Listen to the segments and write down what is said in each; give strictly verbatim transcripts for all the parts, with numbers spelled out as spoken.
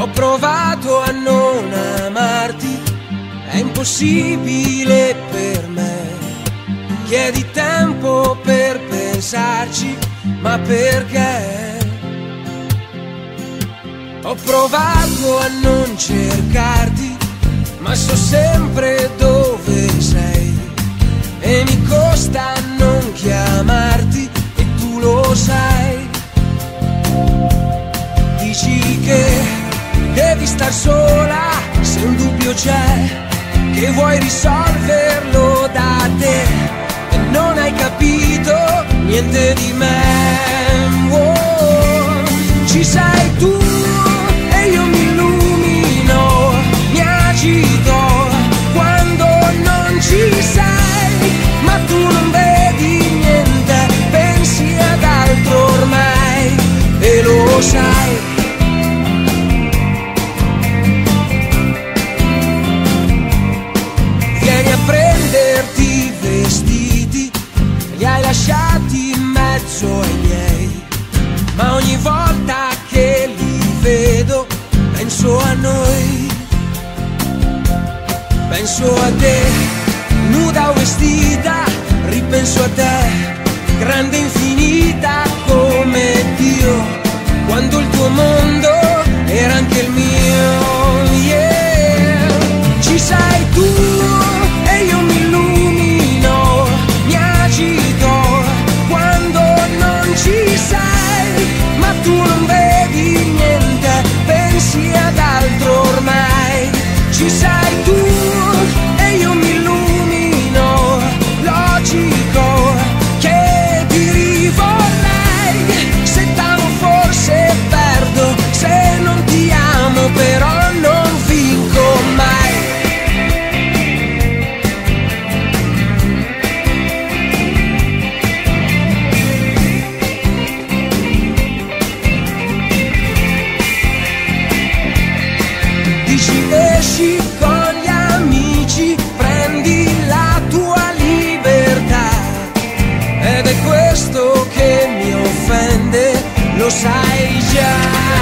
Ho provato a non amarti, è impossibile per me. Chiedi tempo per pensarci, ma perché? Ho provato a non cercarti, ma so sempre dove sei. E mi costa non chiamarti, e tu lo sai. Dici che devi star sola, se un dubbio c'è, che vuoi risolverlo da te, e non hai capito niente di me. Oh, ci sei tu e io mi illumino, mi agito quando non ci sei, ma tu non vedi niente, pensi ad altro ormai, e lo sai. Prenderti i vestiti, li hai lasciati in mezzo ai miei, ma ogni volta che li vedo penso a noi, penso a te, nuda o vestita, ripenso a te, grande infinita come Dio, quando il tuo mondo era anche il mio, yeah. Ci sei tu e io mi illumino, mi agito quando non ci sei, ma tu non vedi niente, pensi ad altro ormai. Ci sei tu e io mi illumino, logico che ti rivorrei, se t'amo forse perdo, se non ti amo però non vinco mai. Esci con gli amici, prendi la tua libertà, ed è questo che mi offende, lo sai già.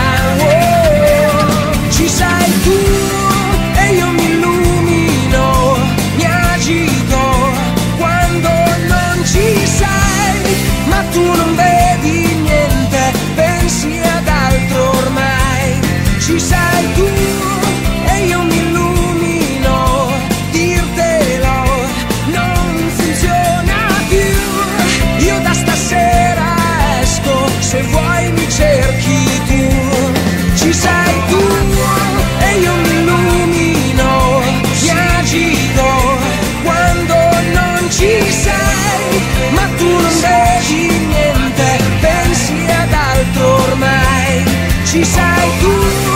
Oh, ci sei tu e io mi illumino, mi agito quando non ci sei, ma tu non vedi niente, pensi ad altro ormai. Ci sei tu e io mi illumino, dirtelo non funziona più, io da stasera esco, se vuoi mi cerchi tu. Ci sei tu e io mi illumino, mi agito quando non ci sei, ma tu non vedi niente, pensi ad altro ormai. Ci sei tu